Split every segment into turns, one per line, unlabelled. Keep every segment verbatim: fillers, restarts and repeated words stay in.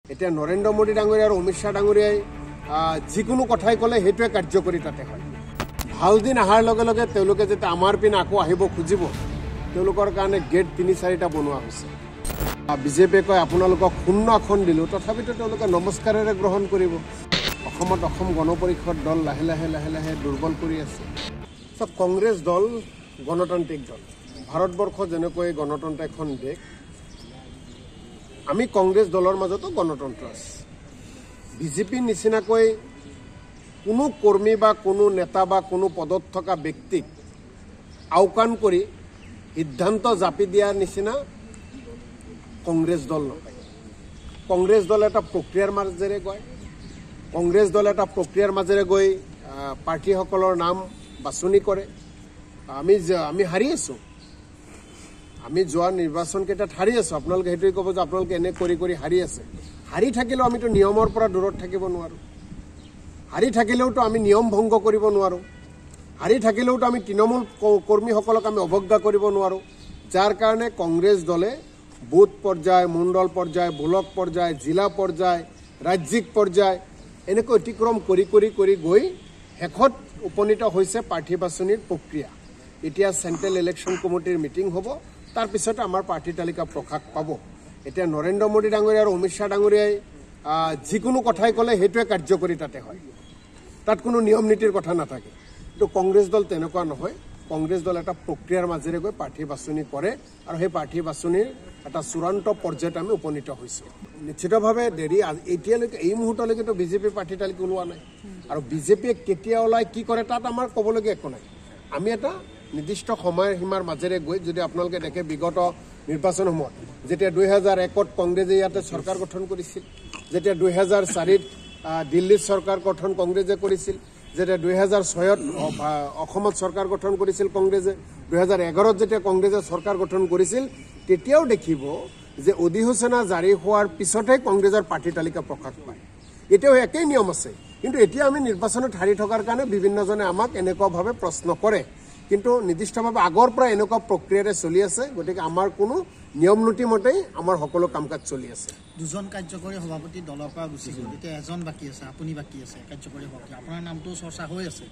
এতিয়া নৰেন্দ্ৰ মোদী ডাঙৰীয়া আৰু অমিত শ্বাহ ডাঙৰীয়াই যিকোনো কথাই ক'লে সেইটোৱে কাৰ্যকৰী তাতে হয়। ভাল দিন অহাৰ লগে লগে তেওঁলোকে যেতিয়া আমাৰ পিনে আকৌ আহিব খুজিব তেওঁলোকৰ কাৰণে গেট তিনি চাৰিটা বনোৱা হৈছে। বিজেপিয়ে কয় আপোনালোকক শূন্য আসন দিলোঁ, তথাপিতো তেওঁলোকে নমস্কাৰেৰে গ্ৰহণ কৰিব। অসমত অসম গণ পৰিষদ দল লাহে লাহে লাহে লাহে দুৰ্বল কৰি আছে। চব কংগ্ৰেছ দল গণতান্ত্ৰিক দল। ভাৰতবৰ্ষ যেনেকৈ গণতন্ত্ৰ এখন দেশ, আমি কংগ্ৰেছ দলৰ মাজতো গণতন্ত্ৰ আছে। বিজেপিৰ নিচিনাকৈ কোনো কৰ্মী বা কোনো নেতা বা কোনো পদত থকা ব্যক্তিক আওকাণ কৰি সিদ্ধান্ত জাপি দিয়াৰ নিচিনা কংগ্ৰেছ দল নহয়। কংগ্ৰেছ দল এটা প্ৰক্ৰিয়াৰ মাজেৰে গৈ কংগ্ৰেছ দল এটা প্ৰক্ৰিয়াৰ মাজেৰে গৈ প্ৰাৰ্থীসকলৰ নাম বাছনি কৰে। আমি আমি হাৰি আছোঁ, আমি যোৱা নিৰ্বাচনকেইটাত হাৰি আছোঁ। আপোনালোকে সেইটোৱে ক'ব যে আপোনালোকে এনে কৰি কৰি হাৰি আছে। হাৰি থাকিলেও আমিতো নিয়মৰ পৰা দূৰত থাকিব নোৱাৰোঁ। হাৰি থাকিলেওতো আমি নিয়ম ভংগ কৰিব নোৱাৰোঁ। হাৰি থাকিলেওতো আমি তৃণমূল কৰ্মীসকলক আমি অৱজ্ঞা কৰিব নোৱাৰোঁ। যাৰ কাৰণে কংগ্ৰেছ দলে বুথ পৰ্যায়, মণ্ডল পৰ্যায়, ব্লক পৰ্যায়, জিলা পৰ্যায়, ৰাজ্যিক পৰ্যায় এনেকৈ অতিক্ৰম কৰি কৰি কৰি গৈ শেষত উপনীত হৈছে প্ৰাৰ্থী বাছনিৰ প্ৰক্ৰিয়া। এতিয়া চেণ্ট্ৰেল ইলেকশ্যন কমিটিৰ মিটিং হ'ব, তাৰপিছতে আমাৰ প্ৰাৰ্থী তালিকা প্ৰকাশ পাব। এতিয়া নৰেন্দ্ৰ মোদী ডাঙৰীয়া আৰু অমিত শ্বাহ ডাঙৰীয়াই যিকোনো কথাই ক'লে সেইটোৱে কাৰ্যকৰী তাতে হয়। তাত কোনো নিয়ম নীতিৰ কথা নাথাকে। কিন্তু কংগ্ৰেছ দল তেনেকুৱা নহয়। কংগ্ৰেছ দল এটা প্ৰক্ৰিয়াৰ মাজেৰে গৈ প্ৰাৰ্থী বাছনি কৰে আৰু সেই প্ৰাৰ্থী বাছনিৰ এটা চূড়ান্ত পৰ্যায়ত আমি উপনীত হৈছোঁ। নিশ্চিতভাৱে দেৰি এতিয়ালৈকে এই মুহূৰ্তলৈকেতো বিজেপি প্ৰাৰ্থী তালিকা ওলোৱা নাই। আৰু বিজেপিয়ে কেতিয়া ওলাই কি কৰে তাত আমাৰ ক'বলগীয়া একো নাই। আমি এটা নিৰ্দিষ্ট সময়সীমাৰ মাজেৰে গৈ যদি আপোনালোকে দেখে বিগত নিৰ্বাচনসমূহত যেতিয়া দুই হাজাৰ একত কংগ্ৰেছে ইয়াতে চৰকাৰ গঠন কৰিছিল, যেতিয়া দুই হাজাৰ চাৰিত দিল্লীত চৰকাৰ গঠন কংগ্ৰেছে কৰিছিল, যেতিয়া দুই হাজাৰ ছয়ত অসমত চৰকাৰ গঠন কৰিছিল কংগ্ৰেছে, দুই হাজাৰ এঘাৰত যেতিয়া কংগ্ৰেছে চৰকাৰ গঠন কৰিছিল, তেতিয়াও দেখিব যে অধিসূচনা জাৰি হোৱাৰ পিছতহে কংগ্ৰেছৰ প্ৰাৰ্থী তালিকা প্ৰকাশ পায়। এতিয়াও একেই নিয়ম আছে। কিন্তু এতিয়া আমি নিৰ্বাচনত হাৰি থকাৰ কাৰণে বিভিন্নজনে আমাক এনেকুৱাভাৱে প্ৰশ্ন কৰে। কিন্তু নিৰ্দিষ্টভাৱে আগৰ পৰা এনেকুৱা প্ৰক্ৰিয়াৰে চলি আছে। গতিকে আমাৰ কোনো নিয়ম নীতি মতেই আমাৰ সকলো কাম কাজ চলি আছে।
দুজন কাৰ্যকৰী সভাপতি দলৰ পৰা গুচি গ'ল, এতিয়া এজন বাকী আছে, আপুনি বাকী আছে কাৰ্যকৰী সভাপতি। আপোনাৰ নামটো চৰ্চা হৈ আছে।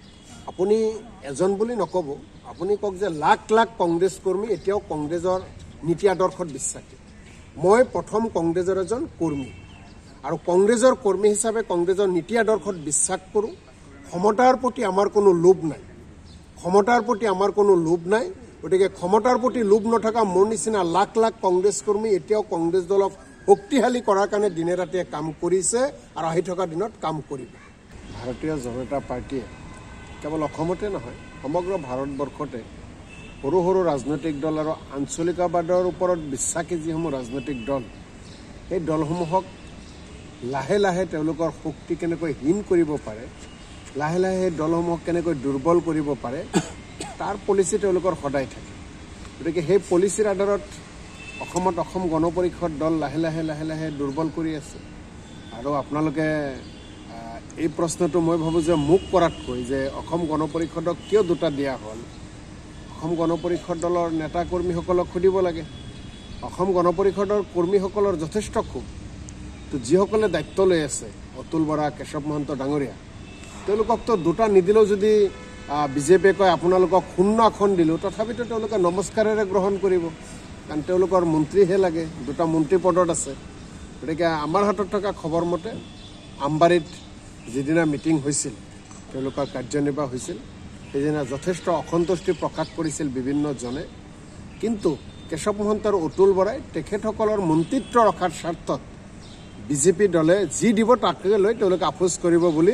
আপুনি এজন বুলি নক'ব, আপুনি কওক যে লাখ লাখ কংগ্ৰেছ কৰ্মী এতিয়াও কংগ্ৰেছৰ নীতি আদৰ্শত বিশ্বাসী। মই প্ৰথম কংগ্ৰেছৰ এজন কৰ্মী আৰু কংগ্ৰেছৰ কৰ্মী হিচাপে কংগ্ৰেছৰ নীতি আদৰ্শত বিশ্বাস কৰোঁ। ক্ষমতাৰ প্ৰতি আমাৰ কোনো লোভ নাই। ক্ষমতাৰ প্ৰতি আমাৰ কোনো লোভ নাই। গতিকে ক্ষমতাৰ প্ৰতি লোভ নথকা মোৰ নিচিনা লাখ লাখ কংগ্ৰেছ কৰ্মী এতিয়াও কংগ্ৰেছ দলক শক্তিশালী কৰাৰ কাৰণে দিনে ৰাতিয়ে কাম কৰিছে আৰু আহি থকা দিনত কাম কৰিব। ভাৰতীয় জনতা পাৰ্টীয়ে কেৱল অসমতে নহয় সমগ্ৰ ভাৰতবৰ্ষতে সৰু সৰু ৰাজনৈতিক দল আৰু আঞ্চলিকবাদৰ ওপৰত বিশ্বাসী যিসমূহ ৰাজনৈতিক দল, সেই দলসমূহক লাহে লাহে তেওঁলোকৰ শক্তি কেনেকৈ হীন কৰিব পাৰে, লাহে লাহে সেই দলসমূহক কেনেকৈ দুৰ্বল কৰিব পাৰে, তাৰ পলিচি তেওঁলোকৰ সদায় থাকে। গতিকে সেই পলিচিৰ আধাৰত অসমত অসম গণ পৰিষদ দল লাহে লাহে লাহে লাহে দুৰ্বল কৰি আছে। আৰু আপোনালোকে এই প্ৰশ্নটো মই ভাবোঁ যে মোক কৰাতকৈ যে অসম গণ পৰিষদক কিয় দুটা দিয়া হ'ল, অসম গণ পৰিষদ দলৰ নেতা কৰ্মীসকলক সুধিব লাগে। অসম গণ পৰিষদৰ কৰ্মীসকলৰ যথেষ্ট ক্ষোভ। তো যিসকলে দায়িত্ব লৈ আছে, অতুল বৰা, কেশৱ মহন্ত ডাঙৰীয়া, তেওঁলোককতো দুটা নিদিলেও যদি বিজেপিয়ে কয় আপোনালোকক শূন্য আসন দিলোঁ, তথাপিতো তেওঁলোকে নমস্কাৰেৰে গ্ৰহণ কৰিব। কাৰণ তেওঁলোকৰ মন্ত্ৰীহে লাগে, দুটা মন্ত্ৰী পদত আছে। গতিকে আমাৰ হাতত থকা খবৰ মতে আমবাৰীত যিদিনা মিটিং হৈছিল, তেওঁলোকৰ কাৰ্যনিৰ্বাহ হৈছিল, সেইদিনা যথেষ্ট অসন্তুষ্টি প্ৰকাশ কৰিছিল বিভিন্নজনে। কিন্তু কেশৱ মহন্ত আৰু অতুল বৰাই তেখেতসকলৰ মন্ত্ৰিত্ব ৰখাৰ স্বাৰ্থত বিজেপি দলে যি দিব তাকে লৈ তেওঁলোকে আপোচ কৰিব বুলি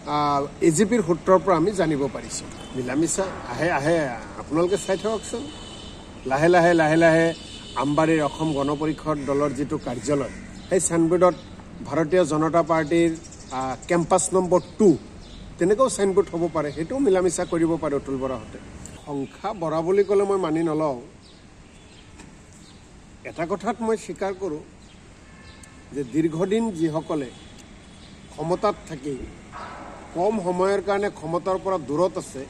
এ জি পিৰ সূত্ৰৰ পৰা আমি জানিব পাৰিছোঁ। মিলামিছা আহে আহে আপোনালোকে চাই থাককচোন। লাহে লাহে লাহে লাহে আমবাৰীৰ অসম গণ পৰিষদ দলৰ যিটো কাৰ্যালয়, সেই চাইনবোৰ্ডত ভাৰতীয় জনতা পাৰ্টীৰ কেম্পাছ নম্বৰ টু তেনেকৈও চাইনবোৰ্ড হ'ব পাৰে। সেইটোও মিলামিছা কৰিব পাৰে অতুল বৰাহঁতে। সংখ্যা বঢ়া বুলি ক'লে মই মানি নলওঁ। এটা কথাত মই স্বীকাৰ কৰোঁ যে দীৰ্ঘদিন যিসকলে ক্ষমতাত থাকি কম সময়ৰ কাৰণে ক্ষমতাৰ পৰা দূৰত আছে,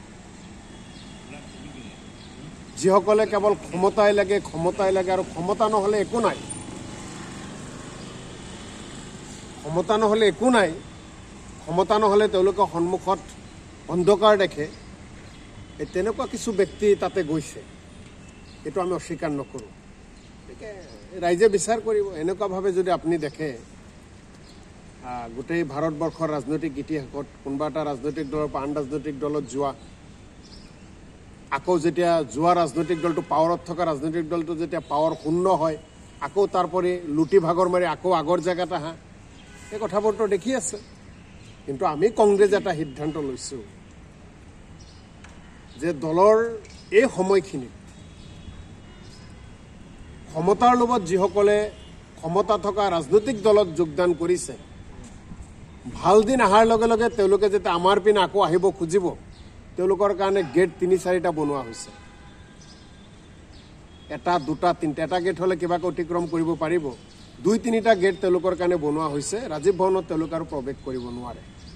যিসকলে কেৱল ক্ষমতাই লাগে ক্ষমতাই লাগে আৰু ক্ষমতা নহ'লে একো নাই, ক্ষমতা নহ'লে একো নাই, ক্ষমতা নহ'লে তেওঁলোকে সন্মুখত অন্ধকাৰ দেখে, এই তেনেকুৱা কিছু ব্যক্তি তাতে গৈছে, এইটো আমি অস্বীকাৰ নকৰোঁ। গতিকে ৰাইজে বিচাৰ কৰিব। এনেকুৱাভাৱে যদি আপুনি দেখে গোটেই ভাৰতবৰ্ষৰ ৰাজনৈতিক ইতিহাসত কোনোবা এটা ৰাজনৈতিক দলৰ পৰা আন ৰাজনৈতিক দলত যোৱা, আকৌ যেতিয়া যোৱা ৰাজনৈতিক দলটো পাৱাৰত থকা ৰাজনৈতিক দলটো যেতিয়া পাৱাৰ শূন্য হয়, আকৌ তাৰপৰি লুটি ভাগৰ মাৰি আকৌ আগৰ জেগাত আহা, এই কথাবোৰতো দেখি আছে। কিন্তু আমি কংগ্ৰেছ এটা সিদ্ধান্ত লৈছোঁ যে দলৰ এই সময়খিনিত ক্ষমতাৰ লগত যিসকলে ক্ষমতা থকা ৰাজনৈতিক দলত যোগদান কৰিছে, ভাল দিন অহাৰ লগে লগে তেওঁলোকে যেতিয়া আমাৰ পিনে আকৌ আহিব খুজিব, তেওঁলোকৰ কাৰণে গেট তিনি চাৰিটা বনোৱা হৈছে। এটা দুটা তিনিটা, এটা গেট হ'লে কিবাকৈ অতিক্ৰম কৰিব পাৰিব, দুই তিনিটা গেট তেওঁলোকৰ কাৰণে বনোৱা হৈছে। ৰাজীৱ ভৱনত তেওঁলোকে আৰু প্ৰৱেশ কৰিব নোৱাৰে।